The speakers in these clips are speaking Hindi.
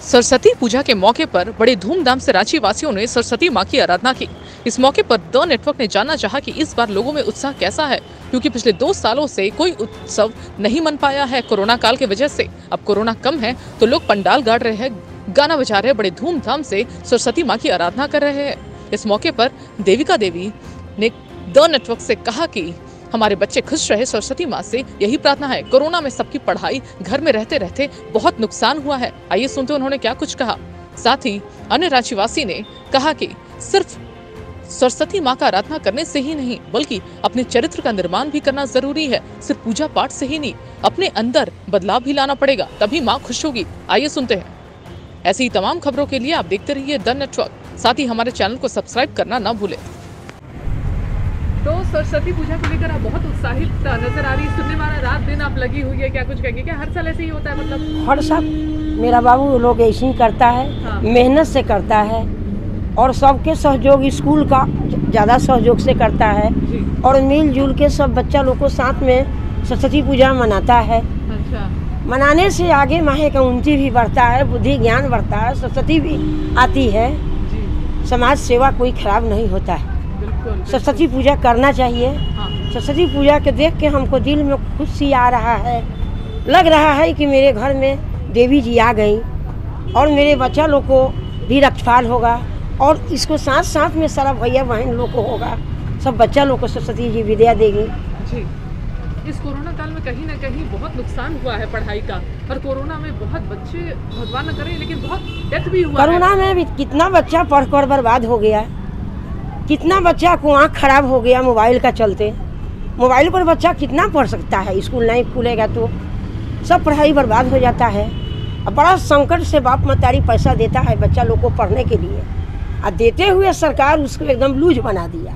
सरस्वती पूजा के मौके पर बड़े धूमधाम से रांची वासियों ने सरस्वती मां की आराधना की। इस मौके पर द नेटवर्क ने जानना चाहा कि इस बार लोगों में उत्साह कैसा है, क्योंकि पिछले 2 सालों से कोई उत्सव नहीं मन पाया है कोरोना काल की वजह से। अब कोरोना कम है तो लोग पंडाल गाड़ रहे हैं, गाना बजा रहे हैं, बड़े धूमधाम से सरस्वती मां की आराधना कर रहे हैं। इस मौके पर देविका देवी ने द नेटवर्क से कहा कि हमारे बच्चे खुश रहे, सरस्वती माँ से यही प्रार्थना है। कोरोना में सबकी पढ़ाई घर में रहते रहते बहुत नुकसान हुआ है। आइए सुनते उन्होंने क्या कुछ कहा। साथ ही अन्य रांचीवासी ने कहा कि सिर्फ सरस्वती माँ का आराधना करने से ही नहीं, बल्कि अपने चरित्र का निर्माण भी करना जरूरी है। सिर्फ पूजा पाठ से ही नहीं, अपने अंदर बदलाव भी लाना पड़ेगा, तभी माँ खुश होगी। आइए सुनते हैं। ऐसी ही तमाम खबरों के लिए आप देखते रहिए द नेटवर्क। साथ ही हमारे चैनल को सब्सक्राइब करना ना भूलें। तो सरस्वती पूजा को लेकर आप बहुत उत्साहित नजर आ रही है। सुनने वाला रात दिन आप लगी हुई है, क्या कुछ कहेंगे? क्या हर साल ऐसे ही होता है? मतलब हर साल मेरा बाबू लोग ऐसे ही करता है। हाँ। मेहनत से करता है और सबके सहयोग, स्कूल का ज़्यादा सहयोग से करता है जी। और मिलजुल के सब बच्चा लोग को साथ में सरस्वती पूजा मनाता है। अच्छा। मनाने से आगे माहे का उन्नति भी बढ़ता है, बुद्धि ज्ञान बढ़ता है, सरस्वती भी आती है। जी। समाज सेवा कोई खराब नहीं होता है। बिल्कुल। सरस्वती पूजा करना चाहिए। हाँ। सरस्वती पूजा के देख के हमको दिल में खुशी आ रहा है, लग रहा है कि मेरे घर में देवी जी आ गई और मेरे बच्चा लोग को भी रखवाल होगा और इसको साथ साथ में सारा भैया बहन लोग को होगा, सब बच्चा लोग को सरस्वती जी विद्या देगी। जी। इस कोरोना काल में कहीं ना कहीं बहुत नुकसान हुआ है पढ़ाई का, और कोरोना में बहुत बच्चे, भगवान न करे, लेकिन बहुत डेथ भी हुआ कोरोना में भी कितना बच्चा पढ़कर बर्बाद हो गया, कितना बच्चा को आँख खराब हो गया मोबाइल का चलते। मोबाइल पर बच्चा कितना पढ़ सकता है? स्कूल नहीं खुलेगा तो सब पढ़ाई बर्बाद हो जाता है। अब बड़ा संकट से बाप मतारी पैसा देता है बच्चा लोग को पढ़ने के लिए, और देते हुए सरकार उसको एकदम लूज बना दिया।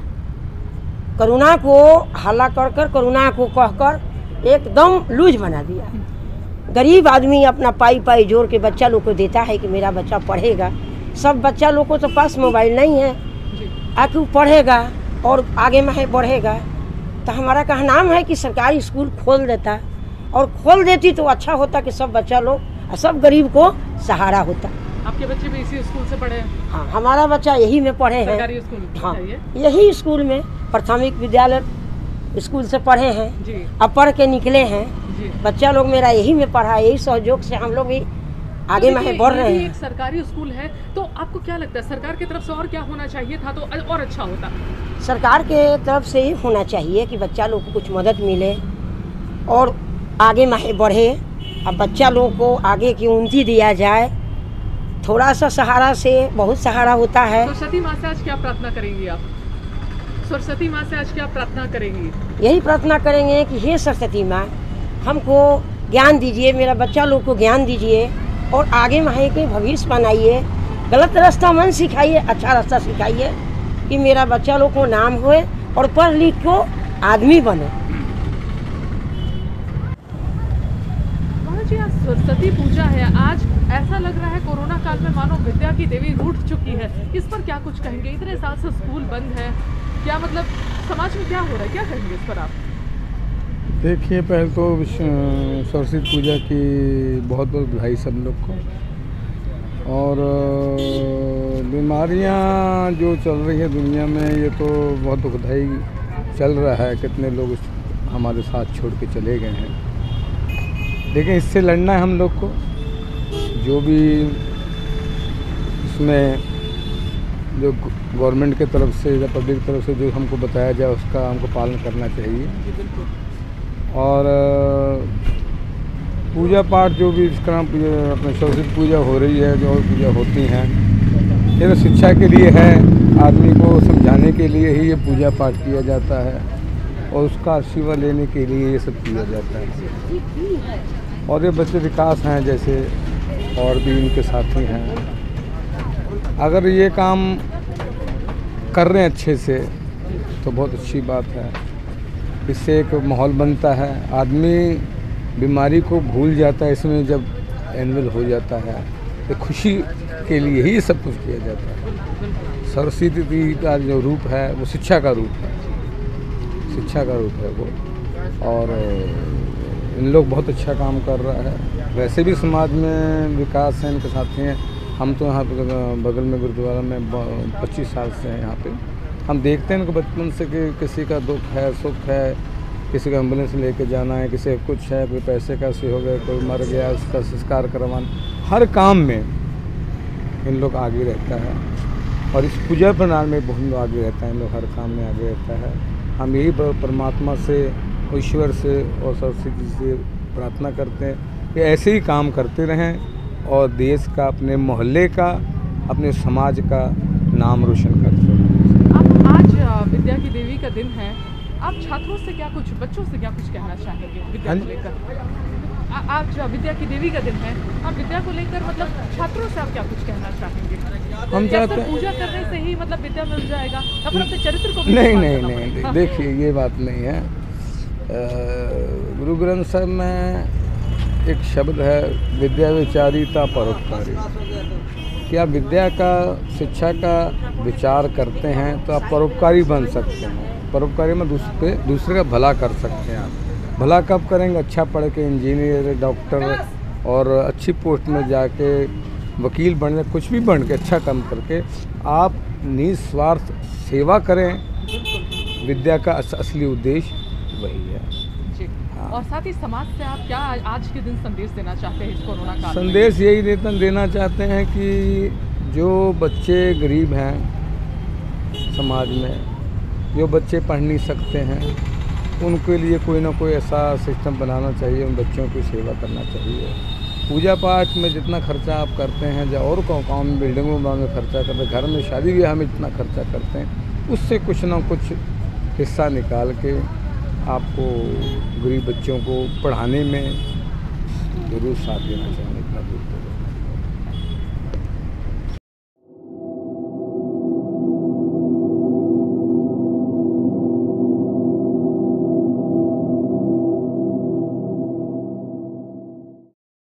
कोरोना को हल्ला कर कर, कोरोना को कहकर एकदम लूज बना दिया। गरीब आदमी अपना पाई पाई जोड़ के बच्चा लोग को देता है कि मेरा बच्चा पढ़ेगा। सब बच्चा लोग को तो पास मोबाइल नहीं है, आके वो पढ़ेगा और आगे में बढ़ेगा। तो हमारा कहना है कि सरकारी स्कूल खोल देता, और खोल देती तो अच्छा होता कि सब बच्चा लोग, सब गरीब को सहारा होता। आपके बच्चे भी इसी स्कूल से पढ़े हैं? हाँ, हमारा बच्चा यही में पढ़े हैं। सरकारी स्कूल? हाँ, यही स्कूल में प्राथमिक विद्यालय स्कूल से पढ़े हैं। जी। अब पढ़ के निकले हैं। जी। बच्चा लोग मेरा यही में पढ़ा, यही सहयोग से हम लोग भी आगे में बढ़ रहे हैं। एक सरकारी स्कूल है, तो आपको क्या लगता है सरकार की तरफ से और क्या होना चाहिए था तो और अच्छा होता? सरकार के तरफ से ये होना चाहिए कि बच्चा लोग को कुछ मदद मिले और आगे में बढ़े। अब बच्चा लोग को आगे की उन्नति दिया जाए। थोड़ा सा सहारा से बहुत सहारा होता है। सरस्वती माँ से आज क्या प्रार्थना करेंगी आप? सरस्वती माँ से आज क्या प्रार्थना करेंगी? यही प्रार्थना करेंगे कि हे सरस्वती माँ, हमको ज्ञान दीजिए, मेरा बच्चा लोग को ज्ञान दीजिए और आगे माहे के भविष्य बनाइए। गलत रास्ता मन सिखाइए, अच्छा रास्ता सिखाइए कि मेरा बच्चा लोग को नाम होए और पढ़ लिख को आदमी बने। जी, आज सरस्वती पूजा है। आज ऐसा लग रहा है कोरोना काल में मानो विद्या की देवी रूठ चुकी है। इस पर क्या कुछ कहेंगे? इतने साल से स्कूल बंद है, क्या मतलब समाज में क्या हो रहा है, क्या कहेंगे इस पर आप? देखिए, पहले तो सरस्वती पूजा की बहुत बहुत बधाई सब लोग को। और बीमारियां जो चल रही है दुनिया में, ये तो बहुत दुखदाई चल रहा है। कितने लोग हमारे साथ छोड़ के चले गए हैं, लेकिन इससे लड़ना है हम लोग को। जो भी इसमें जो गवर्नमेंट के तरफ से या पब्लिक की तरफ से जो हमको बताया जाए, उसका हमको पालन करना चाहिए। और पूजा पाठ जो भी इसका अपने सरस्वती पूजा हो रही है, जो और पूजा होती हैं, ये तो शिक्षा के लिए है, आदमी को समझाने के लिए ही ये पूजा पाठ किया जाता है और उसका आशीर्वाद लेने के लिए ये सब किया जाता है। और ये बच्चे विकास हैं जैसे और भी इनके साथी हैं। अगर ये काम कर रहे हैं अच्छे से तो बहुत अच्छी बात है। इससे एक माहौल बनता है, आदमी बीमारी को भूल जाता है इसमें जब एनुअल हो जाता है। तो खुशी के लिए ही सब कुछ किया जाता है। सरस्वती का जो रूप है वो शिक्षा का रूप है, शिक्षा का रूप है वो। और इन लोग बहुत अच्छा काम कर रहा है। वैसे भी समाज में विकास है, इनके साथी हैं। हम तो यहाँ पे बगल में गुरुद्वारा में 25 साल से हैं यहाँ पे। हम देखते हैं इनको बचपन से कि किसी का दुख है, सुख है, किसी को एम्बुलेंस लेके जाना है, किसी का कुछ है, कोई पैसे का सहयोग है, कोई मर गया उसका संस्कार करवाना, हर काम में इन लोग आगे रहता है। और इस पूजा प्रणाली में बहुत लोग आगे रहता है, इन लोग हर काम में आगे रहता है। हम यही परमात्मा से, ईश्वर से और सरस्वती जी से प्रार्थना करते हैं कि ऐसे ही काम करते रहें और देश का, अपने मोहल्ले का, अपने समाज का नाम रोशन करते रहें। आप आज विद्या की देवी का दिन है, आप छात्रों से क्या कुछ, बच्चों से क्या कुछ कहना चाहेंगे विद्या को लेकर? आज विद्या की देवी का दिन है, आप विद्या को लेकर मतलब छात्रों से आप क्या कुछ कहना चाहेंगे? हम चाहते हैं पूजा करने से ही मतलब विद्या मिल जाएगा या फिर अपने चरित्र को भी नहीं, देखिए ये बात नहीं है। गुरु ग्रंथ साहब में एक शब्द है, विद्या विचारिता परोपकारी। कि आप विद्या का, शिक्षा का विचार करते हैं तो आप परोपकारी बन सकते हैं। परोपकारी में दूसरे का भला कर सकते हैं। आप भला कब करेंगे? अच्छा पढ़ के इंजीनियर, डॉक्टर और अच्छी पोस्ट में जाके वकील बनने, कुछ भी बन के अच्छा काम करके आप निस्वार्थ सेवा करें। विद्या का असली उद्देश्य वही है। और साथ ही समाज से आप क्या आज के दिन संदेश देना चाहते हैं इस कोरोना काल में? संदेश यही देना चाहते हैं कि जो बच्चे गरीब हैं समाज में, जो बच्चे पढ़ नहीं सकते हैं, उनके लिए कोई ना कोई ऐसा सिस्टम बनाना चाहिए, उन बच्चों की सेवा करना चाहिए। पूजा पाठ में जितना खर्चा आप करते हैं, या और काम में, बिल्डिंगों में खर्चा करते हैं, घर में शादी ब्याह में जितना खर्चा करते हैं, उससे कुछ ना कुछ हिस्सा निकाल के आपको गरीब बच्चों को पढ़ाने में ज़रूर साथ देना चाहिए।